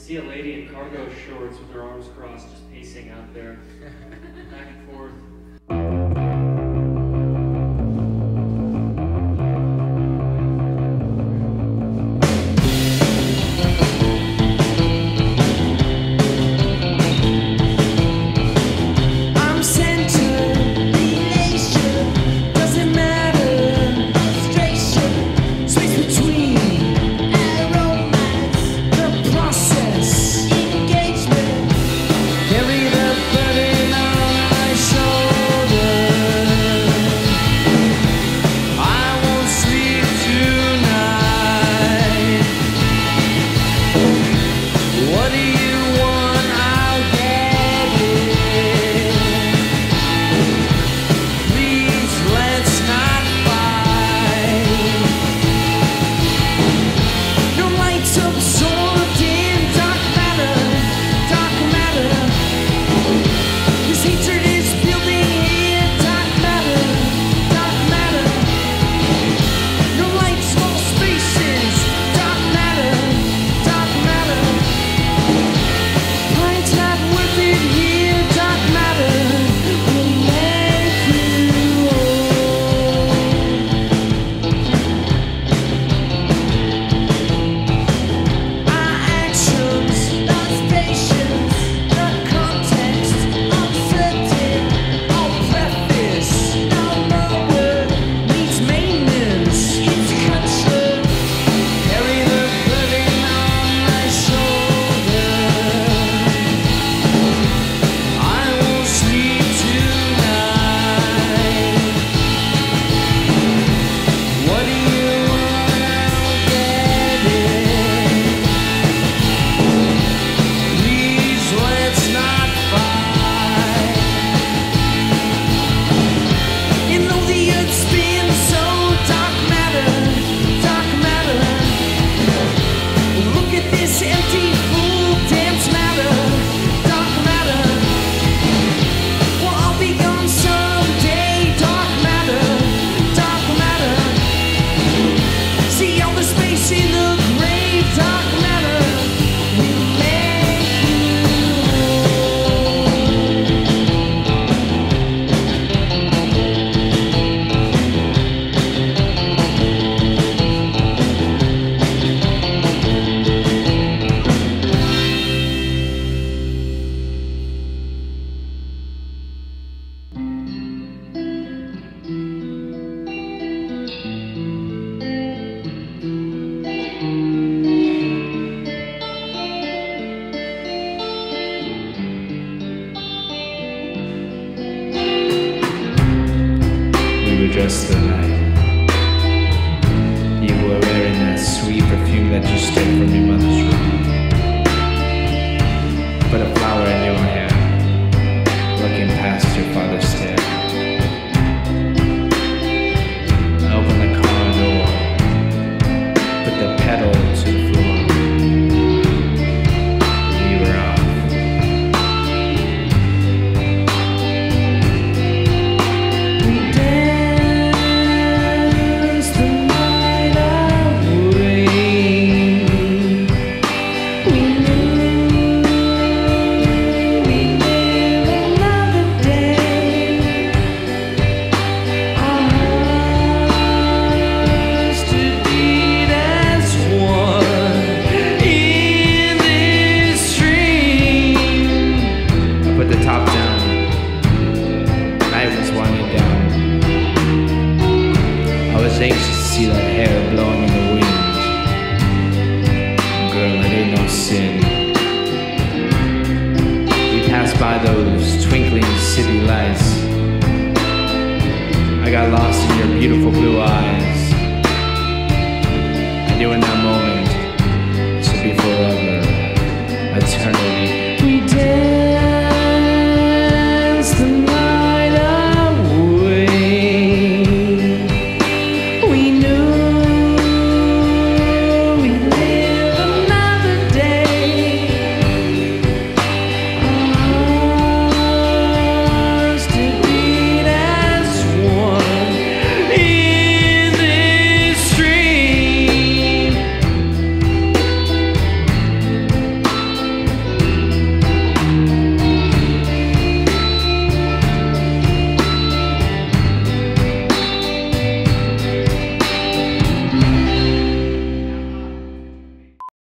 see a lady in cargo shorts with her arms crossed just pacing out there, back and forth. Just the night. You were wearing that sweet perfume that you stole from your mother's room. Put a flower in your hair, looking past your father's stare. Open the car door, put the pedal to the floor. We were off. Anxious to see that hair blowing in the wind. Girl, it ain't no sin. We passed by those twinkling city lights. I got lost in your beautiful blue eyes. I knew in that moment